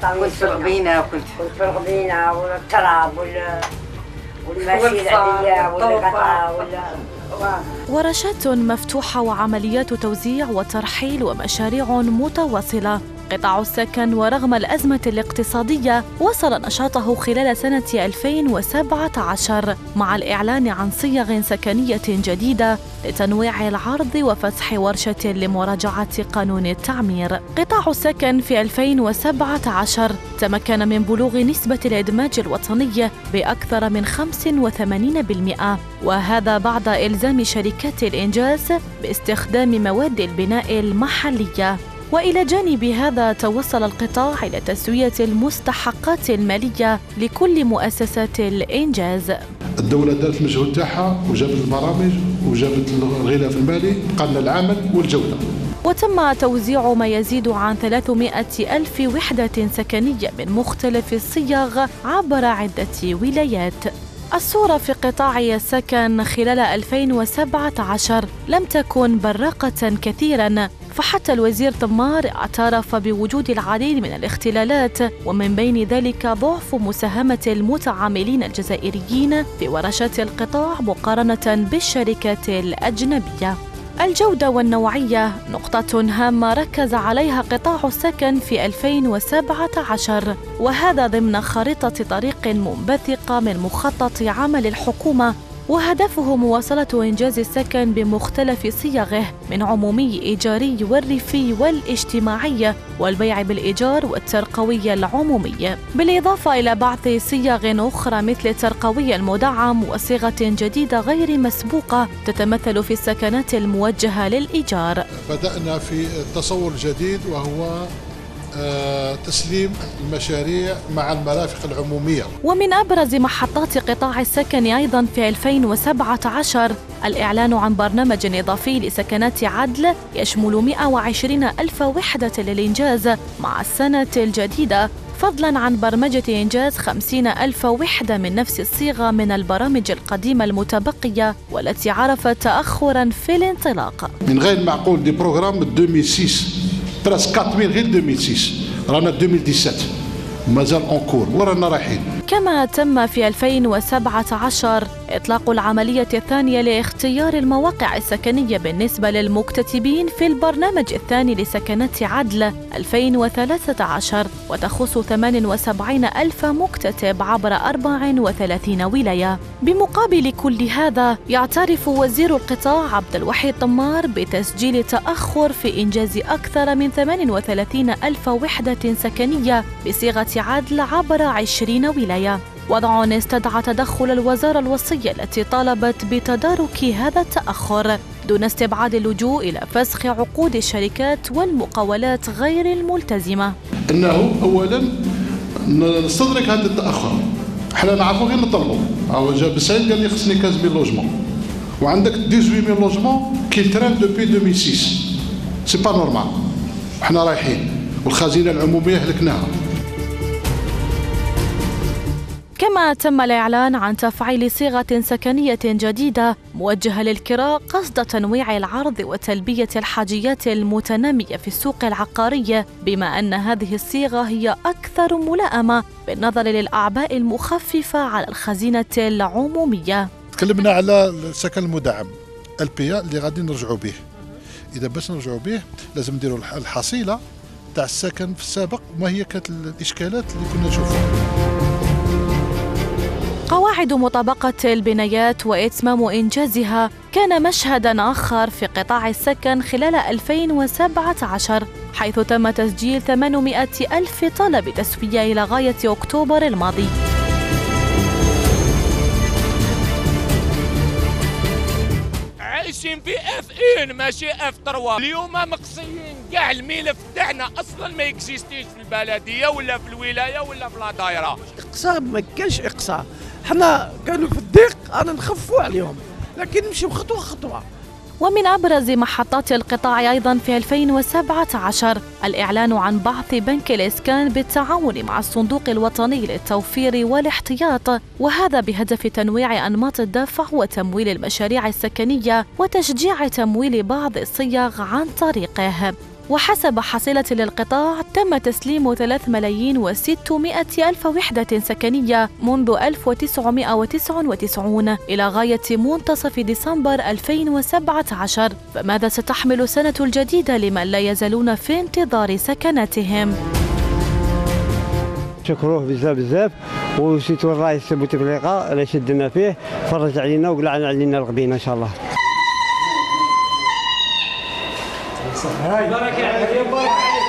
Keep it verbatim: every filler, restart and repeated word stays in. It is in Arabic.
كنت في الغبينة وكنت كنت في الغبينة والتراب وال والماشي العادية والقطعة ولا. ورشات مفتوحة وعمليات توزيع وترحيل ومشاريع متواصلة. قطاع السكن ورغم الأزمة الاقتصادية واصل نشاطه خلال سنة ألفين وسبعة عشر مع الإعلان عن صيغ سكنية جديدة لتنويع العرض وفتح ورشة لمراجعة قانون التعمير. قطاع السكن في ألفين وسبعة عشر تمكن من بلوغ نسبة الإدماج الوطني بأكثر من خمسة وثمانين بالمئة، وهذا بعد إلزام شركات الإنجاز باستخدام مواد البناء المحلية. وإلى جانب هذا توصل القطاع إلى تسوية المستحقات المالية لكل مؤسسات الإنجاز. الدولة دارت المجهود تاعها وجابت البرامج وجابت الغلاف المالي، بقى لنا العمل والجودة. وتم توزيع ما يزيد عن ثلاثمائة ألف وحدة سكنية من مختلف الصيغ عبر عدة ولايات. الصورة في قطاع السكن خلال ألفين وسبعة عشر لم تكن براقة كثيراً، فحتى الوزير تمار اعترف بوجود العديد من الاختلالات، ومن بين ذلك ضعف مساهمة المتعاملين الجزائريين في ورشات القطاع مقارنة بالشركات الأجنبية. الجودة والنوعية نقطة هامة ركز عليها قطاع السكن في ألفين وسبعة عشر، وهذا ضمن خارطة طريق منبثقة من مخطط عمل الحكومة، وهدفه مواصلة إنجاز السكن بمختلف صيغه من عمومي إيجاري والريفي والاجتماعي والبيع بالإيجار والترقوي العمومي، بالإضافة إلى بعض صيغ أخرى مثل الترقوي المدعم وصيغة جديدة غير مسبوقة تتمثل في السكنات الموجهة للإيجار. بدأنا في تصور جديد وهو تسليم المشاريع مع المرافق العمومية. ومن أبرز محطات قطاع السكن أيضاً في ألفين وسبعة عشر الإعلان عن برنامج إضافي لسكنات عدل يشمل مئة وعشرين ألف وحدة للإنجاز مع السنة الجديدة، فضلاً عن برمجة إنجاز خمسين ألف وحدة من نفس الصيغة من البرامج القديمة المتبقية والتي عرفت تأخراً في الانطلاق. من غير المعقول دي بروغرام ألفين وستة براسك أربعة ألف غير ألفين وستة، رانا ألفين وسبعة عشر مازال أونكور ورانا رايحين. كما تم في ألفين وسبعة عشر إطلاق العملية الثانية لاختيار المواقع السكنية بالنسبة للمكتتبين في البرنامج الثاني لسكنات عدل ألفين وثلاثة عشر، وتخص ثمانية وسبعين ألف مكتتب عبر أربع وثلاثين ولاية. بمقابل كل هذا يعترف وزير القطاع عبد الوحيد تمار بتسجيل تأخر في إنجاز أكثر من ثمانية وثلاثين ألف وحدة سكنية بصيغة عدل عبر عشرين ولاية، وضع استدعى تدخل الوزارة الوصية التي طالبت بتدارك هذا التأخر دون استبعاد اللجوء إلى فسخ عقود الشركات والمقاولات غير الملتزمة. إنه أولاً نستدرك هذا التأخر، احنا نعرفوا غير نطلبوا، هو جا بسعيد قال لي خصني خمسة آلاف لوجمون وعندك ثمانية عشر ألف لوجمون كي تران دوبي ألفين وستة، سي با نورمال، احنا رايحين والخزينة العمومية هلكناها. كما تم الإعلان عن تفعيل صيغة سكنية جديدة موجهة للكراء قصد تنويع العرض وتلبية الحاجيات المتنامية في السوق العقاري، بما أن هذه الصيغة هي أكثر ملائمة بالنظر للأعباء المخففة على الخزينة العمومية. تكلمنا على السكن المدعم البي اللي غادي نرجعوا به. إذا باش نرجعوا به لازم نديروا الحصيلة تاع السكن في السابق، وما هي كانت الإشكالات اللي كنا نشوفها. قواعد مطابقة البنايات وإتمام إنجازها كان مشهداً آخر في قطاع السكن خلال ألفين وسبعة عشر، حيث تم تسجيل ثمانمائة ألف طلب تسوية إلى غاية أكتوبر الماضي. عايشين في اف ان ماشي اف ثلاثة. اليوم مقصيين كاع الملف تاعنا اصلا ما يكزيستيش في البلديه ولا في الولايه ولا في لا دايره. اقصاء ما كانش اقصاء، حنا كانوا في الضيق انا نخفوا عليهم، لكن نمشيو خطوه خطوه. ومن أبرز محطات القطاع أيضاً في ألفين وسبعة عشر الإعلان عن بعث بنك الإسكان بالتعاون مع الصندوق الوطني للتوفير والاحتياط، وهذا بهدف تنويع أنماط الدفع وتمويل المشاريع السكنية وتشجيع تمويل بعض الصيغ عن طريقه. وحسب حصيلة للقطاع تم تسليم ثلاثة ملايين وستمائة ألف وحدة سكنية منذ ألف وتسعمائة وتسعة وتسعين إلى غاية منتصف ديسمبر ألفين وسبعة عشر. فماذا ستحمل السنة الجديدة لمن لا يزالون في انتظار سكناتهم؟ شكروه بزاف بزاف، وسيتو الرئيس بوتفليقه اللي شدنا فيه فرج علينا وقلعنا علينا الغبينه ان شاء الله. بارك عليك.